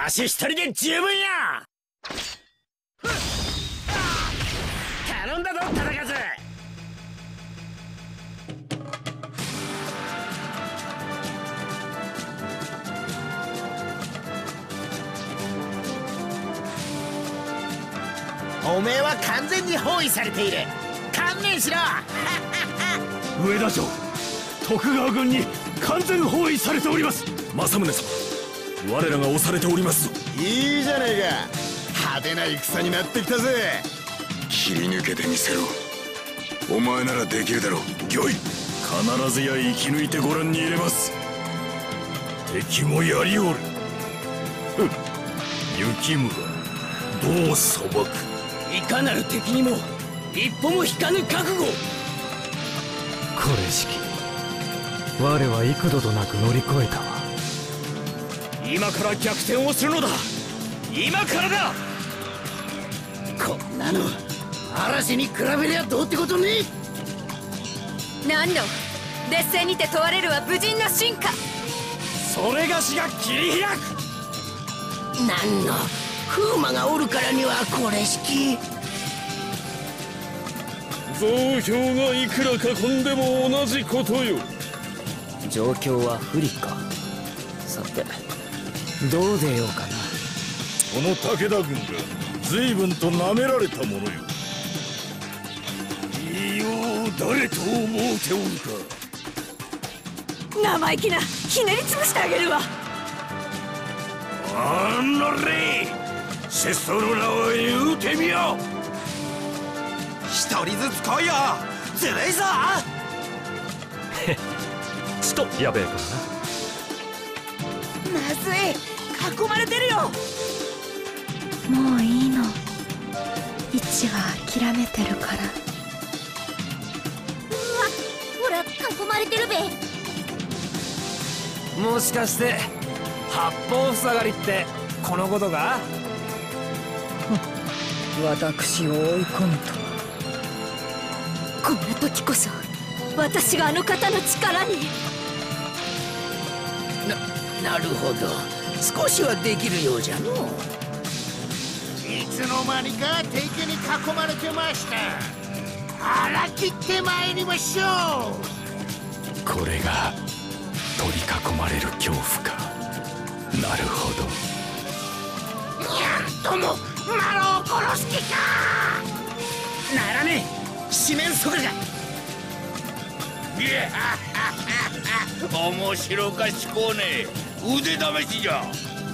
わし一人で十分や。頼んだぞ忠和。おめえは完全に包囲されている。観念しろ。 上田城、徳川軍に完全包囲されております。 政宗様、我らが押されておりますぞ。 いいじゃねえか、派手な戦になってきたぜ。 切り抜けてみせろ。お前ならできるだろう。御意。必ずや生き抜いてご覧に入れます。敵もやりおる。雪村、どう裁く。 いかなる敵にも一歩も引かぬ覚悟。 これしき我は幾度となく乗り越えたわ。 今から逆転をするのだ。今からだ。こんなの嵐に比べりゃどうってことねえ。何の劣勢にて問われるは武人の進化。 それがしが切り開く。何の風魔がおるからにはこれしき。 増票がいくら囲んでも同じことよ。 状況は不利か。さてどう出ようかな。 この武田軍が随分と舐められたものよ。いいよ、誰と思うておるか。 生意気な、ひねり潰してあげるわ。 あんなれ、拙僧の名を言うてみよ。 一人ずつ来いよ、ずるいぞ。 ちとやべえからな。まずい、囲まれてるよ。 もういいの、位置は諦めてるから。 ほら、囲まれてるべ。 もしかして八方塞がりってこのことか。 私を追い込むと。こんな時こそ私があの方の力に。 なるほど、少しはできるようじゃの。 いつの間にか敵に囲まれてました。腹切って参りましょう。 これが取り囲まれる恐怖か。なるほど。 にゃんともマロを殺す気か。 ならねえ、四面楚歌が。 面白かしこうね。腕試しじゃ。